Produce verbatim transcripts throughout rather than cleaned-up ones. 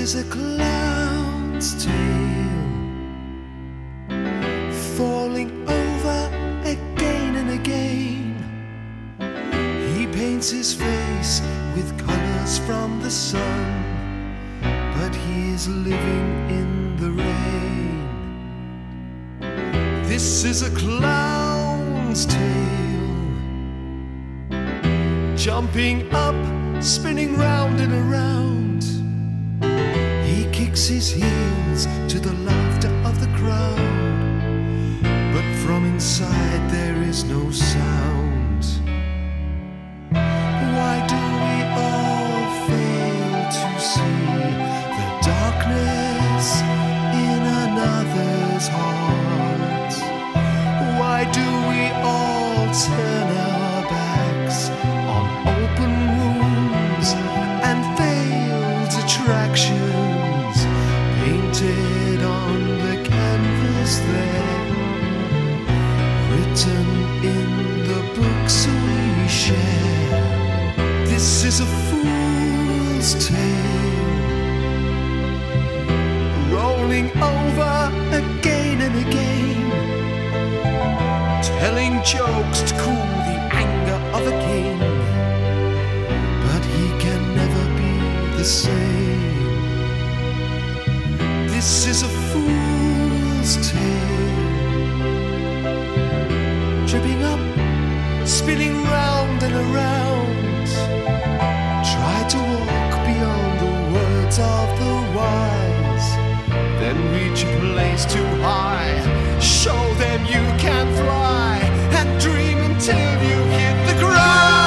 is a clown's tale, falling over again and again. He paints his face with colors from the sun, but he is living in the rain. This is a clown's tale, jumping up, spinning round and around. He kicks his heels to the laughter of the crowd, but from inside there is no sound. Why do we all fail to see the darkness in another's heart? Why do we all turn our backs on open wounds and failed attractions painted on the canvas there, written in the books we share? This is a fool's tale, rolling over again and again, telling jokes to cool the anger of a king, but he can never be the same. This is a fool's tale, tripping up, spinning round and around. Try to walk beyond the words of the wise, then reach a place too high. Show them you can fly, and dream until you hit the ground.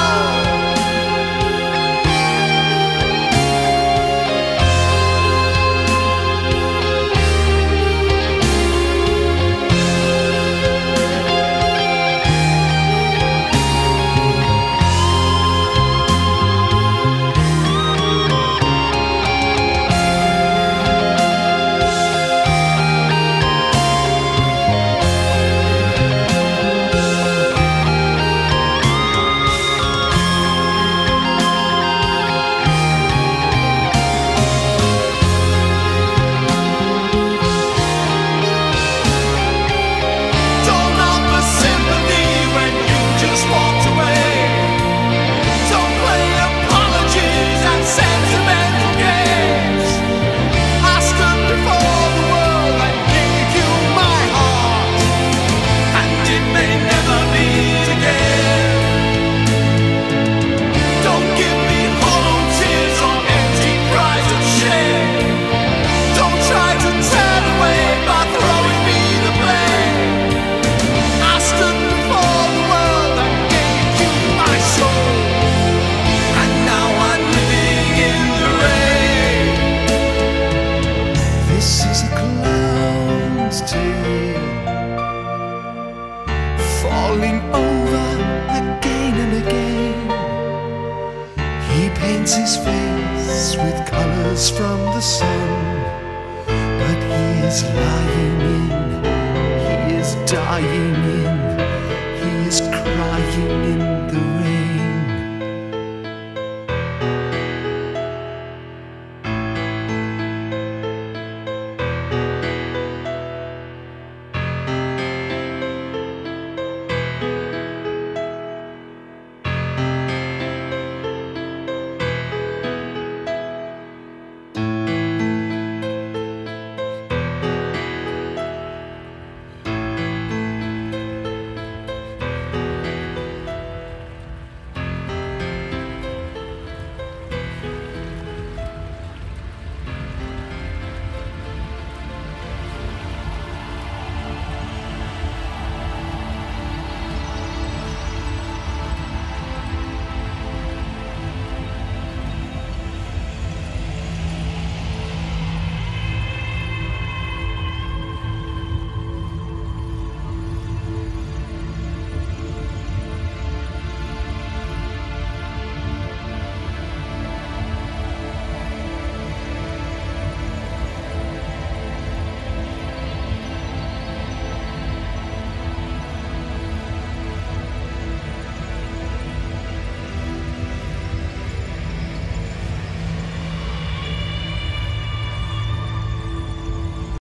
Falling over again and again, he paints his face with colors from the sun, but he is lying in, he is dying in